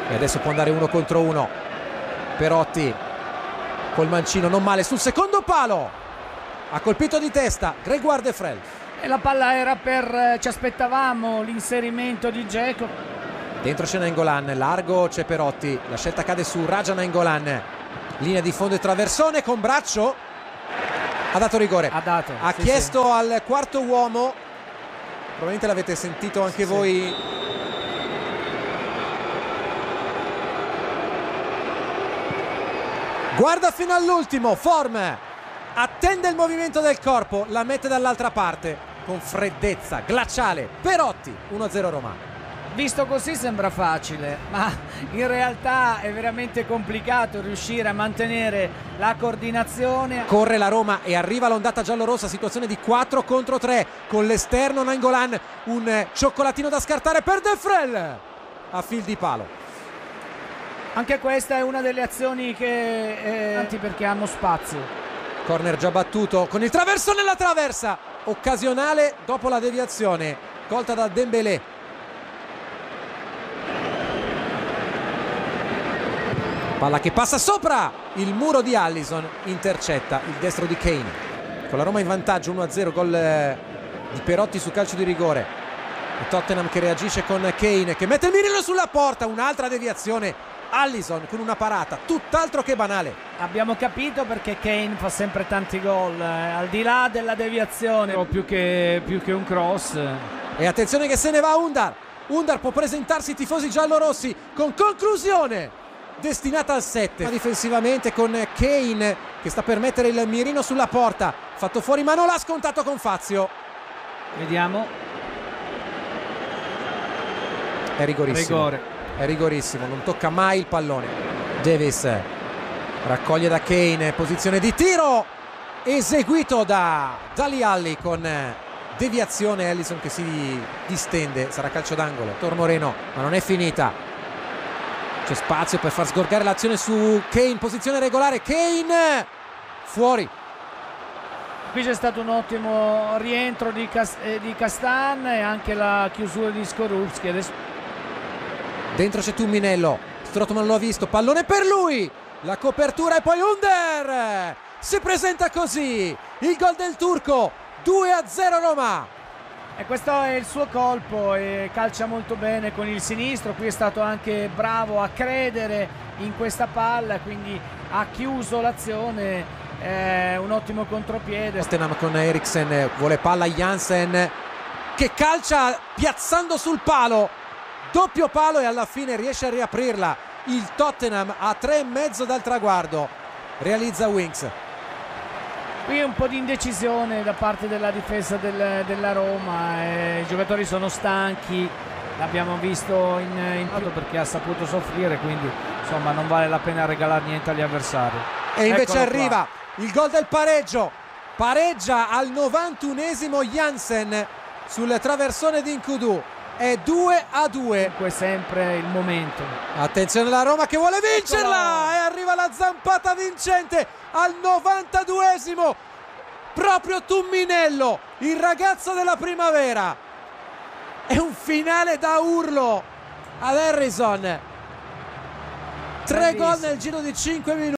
e adesso può andare 1 contro 1. Perotti col mancino, non male sul secondo palo, ha colpito di testa Grégoire Defrel. E la palla era per, ci aspettavamo l'inserimento di Dzeko. Dentro c'è Nainggolan, largo c'è Perotti, la scelta cade su Raja Nainggolan, linea di fondo e traversone con braccio, ha dato rigore, ha sì, chiesto sì. al quarto uomo, probabilmente l'avete sentito anche voi. Guarda fino all'ultimo, Form attende il movimento del corpo, la mette dall'altra parte con freddezza glaciale. Perotti, 1-0 Roma. Visto così sembra facile, ma in realtà è veramente complicato riuscire a mantenere la coordinazione. Corre la Roma e arriva l'ondata giallorossa, situazione di 4 contro 3 con l'esterno Nainggolan, un cioccolatino da scartare per Defrel a fil di palo. Anche questa è una delle azioni che perché hanno spazio. Corner già battuto con il traverso nella traversa, occasionale dopo la deviazione colta da Dembélé. Palla che passa sopra il muro di Alisson, intercetta il destro di Kane. Con la Roma in vantaggio 1-0, gol di Perotti su calcio di rigore. E Tottenham che reagisce con Kane che mette il mirino sulla porta, un'altra deviazione. Alisson con una parata tutt'altro che banale. Abbiamo capito perché Kane fa sempre tanti gol, al di là della deviazione o più che un cross. E attenzione che se ne va Undar può presentarsi ai tifosi giallorossi con conclusione destinata al 7. Difensivamente con Kane che sta per mettere il mirino sulla porta, fatto fuori ma non l'ha scontato con Fazio. Vediamo. È rigorissimo. Rigore. È rigorissimo, non tocca mai il pallone. Davis raccoglie da Kane, posizione di tiro eseguito da Dele Alli con deviazione. Alisson che si distende, sarà calcio d'angolo. Tormoreno, ma non è finita, c'è spazio per far sgorgare l'azione su Kane, posizione regolare. Kane fuori. Qui c'è stato un ottimo rientro di Castan e anche la chiusura di Skorupski. Adesso dentro c'è Tumminello, Strootman lo ha visto, pallone per lui, la copertura e poi Under si presenta così il gol del turco, 2-0 Roma. E questo è il suo colpo e calcia molto bene con il sinistro. Qui è stato anche bravo a credere in questa palla, quindi ha chiuso l'azione, un ottimo contropiede. Tottenham con Eriksen, vuole palla Jansen che calcia piazzando sul palo, doppio palo e alla fine riesce a riaprirla. Il Tottenham a 3,5 dal traguardo, realizza Winks. Qui un po' di indecisione da parte della difesa della Roma, i giocatori sono stanchi, l'abbiamo visto in perché ha saputo soffrire, quindi insomma non vale la pena regalare niente agli avversari. E invece arriva il gol del pareggio, pareggia al 91esimo Jansen sul traversone di N'Koudou. È 2-2. È sempre il momento. Attenzione la Roma che vuole vincerla e arriva la zampata vincente al 92esimo. Proprio Tumminello, il ragazzo della primavera. È un finale da urlo ad Harrison. 3 gol nel giro di 5 minuti.